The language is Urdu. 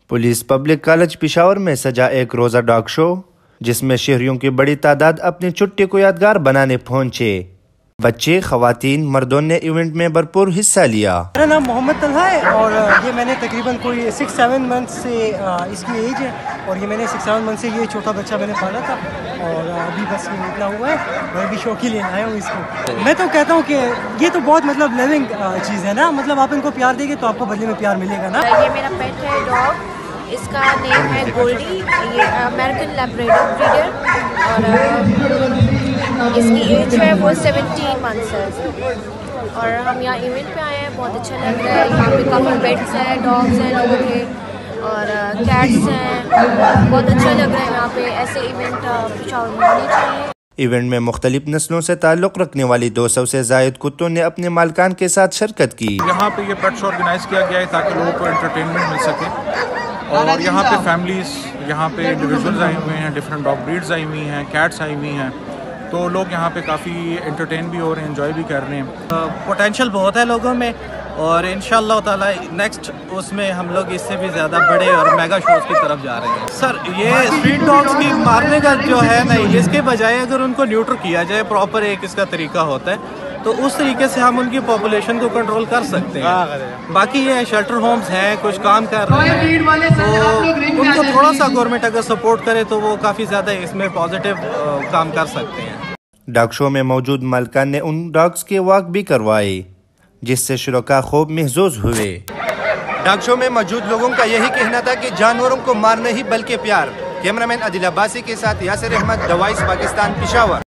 پولیس پبلک کالج پشاور میں سجا ایک روزہ ڈاگ شو، جس میں شہریوں کی بڑی تعداد اپنی چھٹی کو یادگار بنانے پہنچے۔ بچے، خواتین، مردوں نے ایونٹ میں بھرپور حصہ لیا۔ میرا نام محمد طلحہ ہے اور یہ میں نے تقریباً کوئی 6-7 منتھ سے اس کی ایج ہے، اور یہ میں نے 6-7 منتھ سے یہ چھوٹا بچہ میں نے پالا تھا، اور ابھی بس یہ اتنا ہوا ہے، میں بھی شوق ہی لینے آیا ہوں اس کو۔ میں تو کہتا ہوں کہ یہ تو بہت لیونگ چیز ہے نا، آپ ان کو پیار دیں گے تو آپ کو بدلے میں پیار ملے گا نا۔ یہ میرا پیٹ ہے ڈاگ، اس کا نیم ہے گولڈی، یہ امریکن لیبراڈور بریڈر، اور اس کی ایج ہے وہ 17 منتھس ہے، اور ہم یہاں ایونٹ پہ آئے ہیں، بہت اچھا لگ رہا ہے۔ یہاں پہ کافی پیٹس ہیں، ڈاگس ہیں لوگوں کے، اور کیٹس ہیں، بہت اچھا لگ رہا ہے۔ یہاں پہ ایسے ایونٹ پشاور میں ہونے چاہیے۔ ایونٹ میں مختلف نسلوں سے تعلق رکھنے والی 200 سے زائد کتوں نے اپنے مالکان کے ساتھ شرکت کی۔ یہاں پہ یہ پیٹ شو آرگنائز کیا گیا ہے تاکہ لوگوں کو انٹرٹینمنٹ مل سکے، اور یہاں پہ فیملیز، یہاں پہ انڈیویژولز آئے ہوئے ہیں، ڈفرینٹ ڈاگ بریڈز آئی ہوئی ہیں، کیٹس آئی ہوئی ہیں، تو لوگ یہاں پہ کافی انٹرٹین بھی ہو رہے ہیں، انجوائے بھی کر رہے ہیں۔ پوٹینشیل بہت ہے لوگوں میں، اور انشاءاللہ تعالی نیکسٹ اس میں ہم لوگ اس سے بھی زیادہ بڑے اور میگا شوز کی طرف جا رہے ہیں۔ سر یہ اسٹریٹ ڈاگس کی مارنے کا جو ہے نہیں، اس کے بجائے اگر ان کو نیوٹر کیا جائے، پراپر ایک اس کا طریقہ ہوتا ہے، تو اس طریقے سے ہم ان کی پاپولیشن کو کنٹرول کر سکتے ہیں۔ باقی یہ شیلٹر ہومز ہیں، کچھ کام کر رہے ہیں، تو ان کو تھوڑا سا گورنمنٹ اگر سپورٹ کرے تو وہ کافی زیادہ اس میں پازیٹیو کام کر سکتے ہیں۔ ڈاگ شو میں موجود مالکان نے ان ڈاگز کے واک بھی کروائے، جس سے شرکاء خوب محظوظ ہوئے۔ ڈاگ شو میں موجود لوگوں کا یہی کہنا تھا کہ جانوروں کو مار نہیں بلکہ پیار۔ کیمرہ مین عادل عباسی کے ساتھ یاسر احمد، دا وائس پاکستان، پشاور۔